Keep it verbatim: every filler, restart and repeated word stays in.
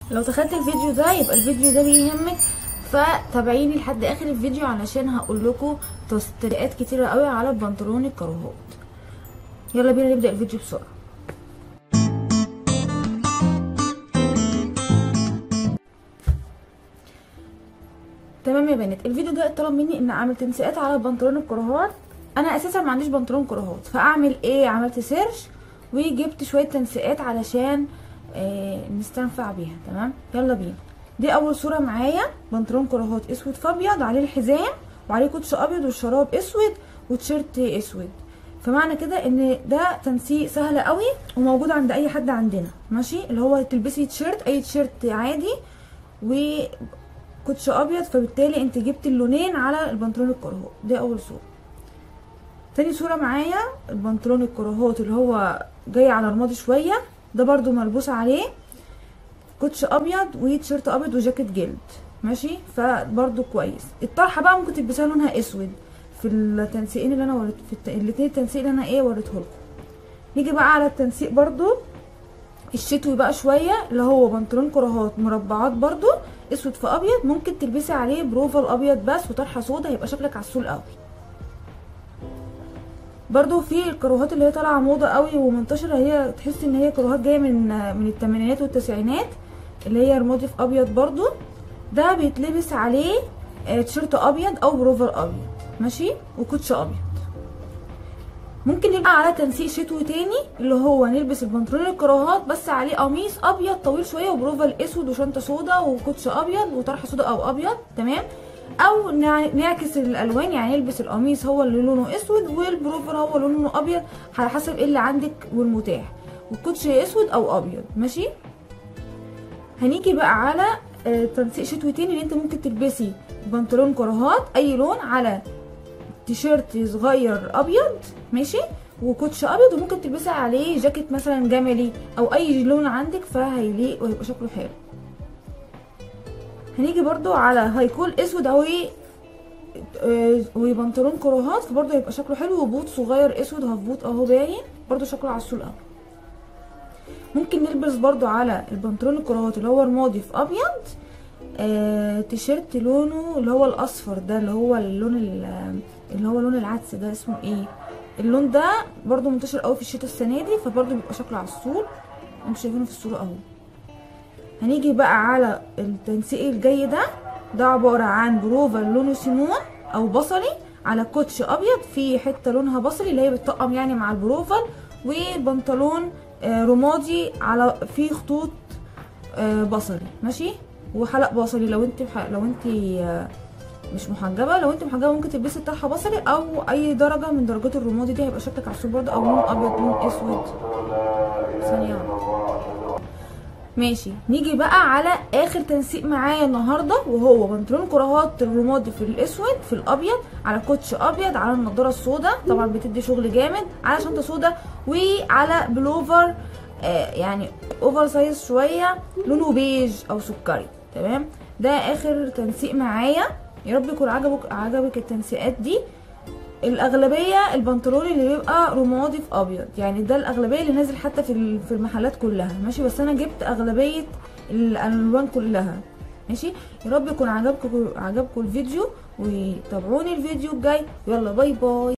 لو دخلت الفيديو ده يبقى الفيديو ده بيهمك، فتابعيني لحد اخر الفيديو علشان هقول لكم تطبيقات كتيره قوي على البنطلون الكراهات. يلا بينا نبدا الفيديو بسرعه. تمام يا بنات، الفيديو ده اتطلب مني ان اعمل تنسيقات على بنطلون الكراهات. انا اساسا ما عنديش بنطلون كراهات، فاعمل ايه؟ عملت سيرش وجبت شويه تنسيقات علشان آه نستنفع بيها. تمام، يلا بينا. دي اول صوره معايا، بنطلون كراهات اسود في ابيض، عليه الحزام وعليه كوتش ابيض والشراب اسود وتيشيرت اسود. فمعنى كده ان ده تنسيق سهل قوي وموجود عند اي حد عندنا، ماشي؟ اللي هو تلبسي تيشيرت، اي تيشيرت عادي و كوتش ابيض، فبالتالي انت جبت اللونين على البنطلون الكراهات. دي اول صوره. تاني صوره معايا البنطلون الكراهات اللي هو جاي على رمادي شويه، ده برضو ملبوس عليه كوتش ابيض وتيشيرت ابيض وجاكيت جلد، ماشي؟ فبرضو كويس. الطرحه بقى ممكن تلبسها لونها اسود في التنسيقين اللي انا وريت في الت... الاثنين التنسيق اللي انا ايه وريته لكم. نيجي بقى على التنسيق برضو الشتوي بقى شويه، اللي هو بنطلون كراهات مربعات برضو اسود في ابيض، ممكن تلبسي عليه بروفال ابيض بس وطرحه سودا، هيبقى شكلك عسول قوي. برضو في الكراهات اللي هي طالعه موضه قوي ومنتشره، هي تحسي ان هي كراهات جايه من من الثمانينات والتسعينات، اللي هي رمادي في ابيض برضو، ده بيتلبس عليه تيشيرت ابيض او بروفال ابيض، ماشي؟ وكوتش ابيض. ممكن نبقى على تنسيق شتوي تاني، اللي هو نلبس البنطلون الكراهات بس عليه قميص ابيض طويل شويه وبروفال اسود وشنطه سودا وكوتش ابيض وطرحه سودا او ابيض، تمام؟ او نعكس الالوان، يعني نلبس القميص هو اللي لونه اسود والبروفال هو اللي لونه ابيض، على حسب ايه اللي عندك والمتاح، والكوتش اسود او ابيض، ماشي؟ هنيجي بقى على تنسيق شتوي تاني، اللي انت ممكن تلبسي بنطلون كراهات اي لون على تيشيرت صغير ابيض، ماشي؟ وكوتش ابيض، وممكن تلبسي عليه جاكيت مثلا جملي او اي لون عندك، فهيليق وهيبقى شكله حلو. هنيجي برضو على هيكون اسود او وبنطلون كراهات، فبرضو هيبقى شكله حلو، وبوت صغير اسود، هاف بوت اهو باين، برضو شكله عسول قوي. ممكن نلبس برضو على البنطلون الكراهات اللي هو رمادي في ابيض آه تيشيرت لونه اللي هو الاصفر ده، اللي هو اللون اللي هو لون العدس ده، اسمه ايه اللون ده؟ برضو منتشر قوي في الشتاء السنه دي، فبرضو بيبقى شكله عسول، انتوا شايفينه في الصوره اهو. هنيجي بقى على التنسيق الجاي ده، ده عباره عن بروفال لونه سيمون او بصلي على كوتش ابيض في حته لونها بصلي اللي هي بتطقم يعني مع البروفال، وبنطلون آه رمادي على فيه خطوط آه بصلي، ماشي؟ وحلق بصلي لو انت لو انت آه مش محجبه. لو انت محجبه ممكن تلبسي طرحه بصلي او اي درجه من درجات الرمادي دي، هيبقى شكلك عسول برضه، او لون ابيض لون اسود. ثانيه ماشي. نيجي بقى على اخر تنسيق معايا النهارده، وهو بنطلون كراهات الرمادي في الاسود في الابيض على كوتش ابيض على النضاره السوداء، طبعا بتدي شغل جامد، على شنطه سوداء، وعلى بلوفر آه يعني اوفر سايز شويه لونه بيج او سكري، تمام؟ ده اخر تنسيق معايا. يا رب يكون عجبك عجبك التنسيقات دي. الاغلبيه البنطلون اللي بيبقى رمادي في ابيض، يعني ده الاغلبيه اللي نازل حتى في في المحلات كلها، ماشي؟ بس انا جبت اغلبيه الالوان كلها، ماشي؟ يا رب يكون عجبكم عجبكم الفيديو، وتابعوني الفيديو الجاي. يلا باي باي.